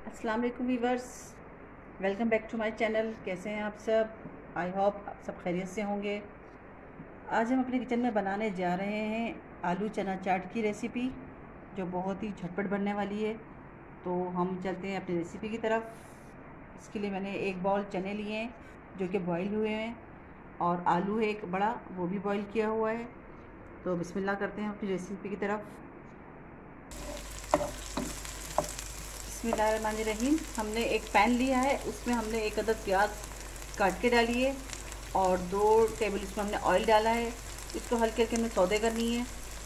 अस्सलाम वालेकुम viewers, welcome back to my channel. कैसे हैं आप सब? आई होप आप सब खैरियत से होंगे। आज हम अपने किचन में बनाने जा रहे हैं आलू चना चाट की रेसिपी, जो बहुत ही झटपट बनने वाली है। तो हम चलते हैं अपनी रेसिपी की तरफ। इसके लिए मैंने एक बाउल चने लिए हैं जो कि बॉईल हुए हैं, और आलू है एक बड़ा, वो भी बॉईल किया हुआ है। तो बिस्मिल्लाह करते हैं अपनी रेसिपी की तरफ। बिस्मिल्लाहिर्रहमानिर्रहीम। हमने एक पैन लिया है, उसमें हमने एक अदद प्याज काट के डाली है और 2 टेबल स्पून हमने ऑयल डाला है। इसको हल्के हल्के हमें सौदे करनी है।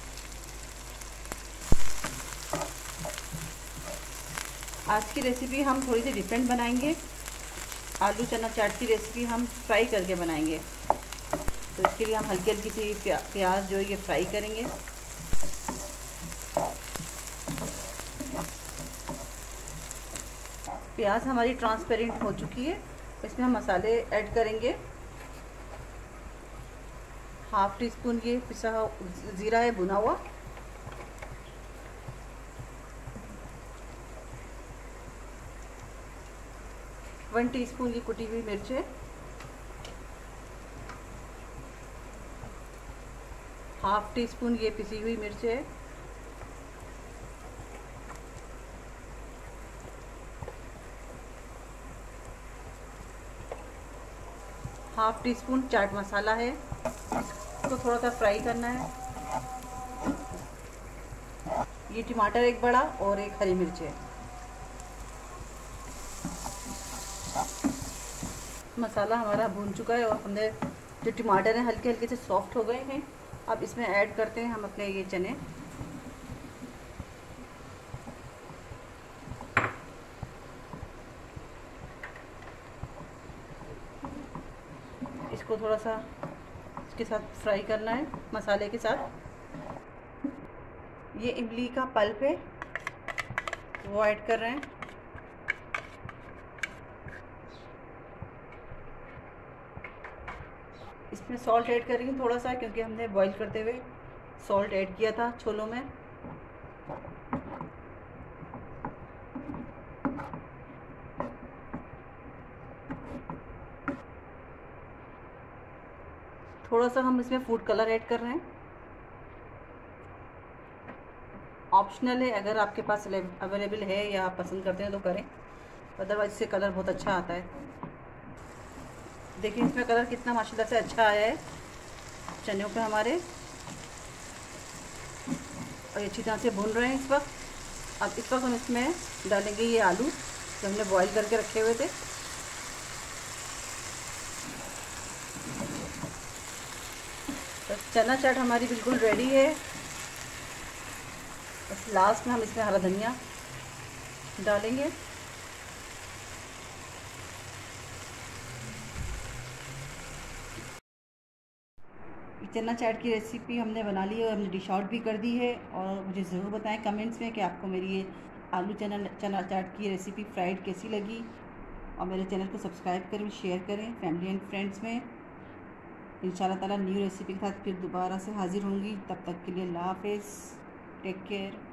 आज की रेसिपी हम थोड़ी सी डिफरेंट बनाएंगे। आलू चना चाट की रेसिपी हम फ्राई करके बनाएंगे। तो इसके लिए हम हल्की हल्की सी प्याज जो है ये फ्राई करेंगे। प्याज हमारी ट्रांसपेरेंट हो चुकी है। इसमें हम मसाले ऐड करेंगे। हाफ़ टी स्पून ये पिसा ज़ीरा है भुना हुआ, वन टीस्पून ये कुटी हुई मिर्च है, हाफ़ टी स्पून ये पिसी हुई मिर्च है, half teaspoon chaat masala है। इसको थोड़ा सा फ्राई करना है। ये टमाटर एक बड़ा और एक हरी मिर्च है। मसाला हमारा भून चुका है और हमने जो टमाटर हैं हल्के हल्के से सॉफ्ट हो गए हैं। अब इसमें ऐड करते हैं हम अपने ये चने। इसको थोड़ा सा इसके साथ फ्राई करना है मसाले के साथ। ये इमली का पल्प है, वो ऐड कर रहे हैं। इसमें सॉल्ट ऐड करेंगे थोड़ा सा, क्योंकि हमने बॉईल करते हुए सॉल्ट ऐड किया था छोलों में। थोड़ा सा हम इसमें फूड कलर ऐड कर रहे हैं। ऑप्शनल है, अगर आपके पास अवेलेबल है या आप पसंद करते हैं तो करें, अदरवाइज इससे कलर बहुत अच्छा आता है। देखिए इसमें कलर कितना माशाल्लाह से अच्छा आया है चनों पे हमारे, और अच्छी तरह से भून रहे हैं इस वक्त। अब इस वक्त हम इसमें डालेंगे ये आलू जो हमने बॉईल करके रखे हुए थे। तो चना चाट हमारी बिल्कुल रेडी है। बस लास्ट में हम इसमें हरा धनिया डालेंगे। चना चाट की रेसिपी हमने बना ली है और हमने डिश आउट भी कर दी है। और मुझे ज़रूर बताएं कमेंट्स में कि आपको मेरी ये आलू चना चाट की रेसिपी फ्राइड कैसी लगी। और मेरे चैनल को सब्सक्राइब करें, शेयर करें फैमिली एंड फ्रेंड्स में। इंशाल्लाह ताला न्यू रेसिपी के साथ फिर दोबारा से हाज़िर होंगी। तब तक के लिए अल्लाह हाफ़िज़, टेक केयर।